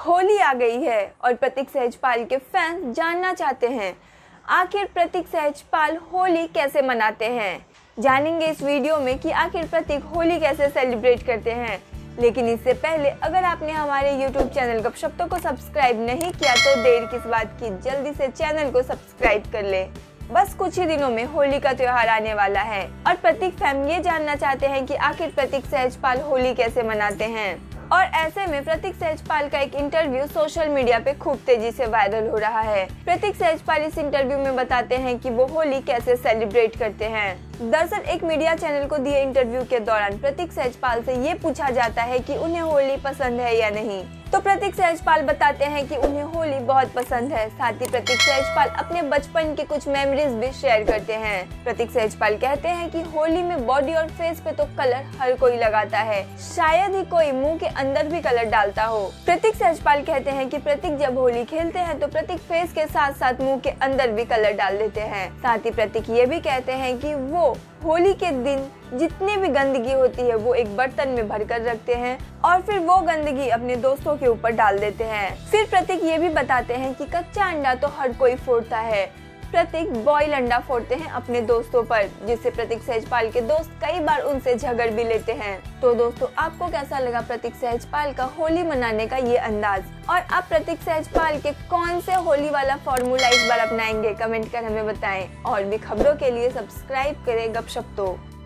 होली आ गई है और प्रतीक सहजपाल के फैंस जानना चाहते हैं आखिर प्रतीक सहजपाल होली कैसे मनाते हैं। जानेंगे इस वीडियो में कि आखिर प्रतीक होली कैसे सेलिब्रेट करते हैं। लेकिन इससे पहले अगर आपने हमारे YouTube चैनल गपशप्तों को सब्सक्राइब नहीं किया तो देर किस बात की, जल्दी से चैनल को सब्सक्राइब कर ले। बस कुछ ही दिनों में होली का त्योहार आने वाला है और प्रतीक फैन ये जानना चाहते हैं कि आखिर प्रतीक सहजपाल होली कैसे मनाते हैं। और ऐसे में प्रतीक सहजपाल का एक इंटरव्यू सोशल मीडिया पे खूब तेजी से वायरल हो रहा है। प्रतीक सहजपाल इस इंटरव्यू में बताते हैं कि वो होली कैसे सेलिब्रेट करते हैं। दरअसल एक मीडिया चैनल को दिए इंटरव्यू के दौरान प्रतीक सहजपाल से ये पूछा जाता है कि उन्हें होली पसंद है या नहीं, तो प्रतीक सहजपाल बताते हैं कि उन्हें होली बहुत पसंद है। साथ ही प्रतीक सहजपाल अपने बचपन के कुछ मेमोरीज भी शेयर करते हैं। प्रतीक सहजपाल कहते हैं कि होली में बॉडी और फेस पे तो कलर हर कोई लगाता है, शायद ही कोई मुंह के अंदर भी कलर डालता हो। प्रतीक सहजपाल कहते हैं कि प्रतीक जब होली खेलते हैं तो प्रतीक फेस के साथ साथ मुंह के अंदर भी कलर डाल देते हैं। साथ ही प्रतीक ये भी कहते हैं कि वो होली के दिन जितनी भी गंदगी होती है वो एक बर्तन में भरकर रखते हैं और फिर वो गंदगी अपने दोस्तों के ऊपर डाल देते हैं। फिर प्रतीक ये भी बताते हैं कि कच्चा अंडा तो हर कोई फोड़ता है, प्रतीक बॉयल अंडा फोड़ते हैं अपने दोस्तों पर, जिससे प्रतीक सहजपाल के दोस्त कई बार उनसे झगड़ भी लेते हैं। तो दोस्तों, आपको कैसा लगा प्रतीक सहजपाल का होली मनाने का ये अंदाज, और आप प्रतीक सहजपाल के कौन से होली वाला फॉर्मूला इस बार अपनाएंगे? कमेंट कर हमें बताएं। और भी खबरों के लिए सब्सक्राइब करें गपशप्तों।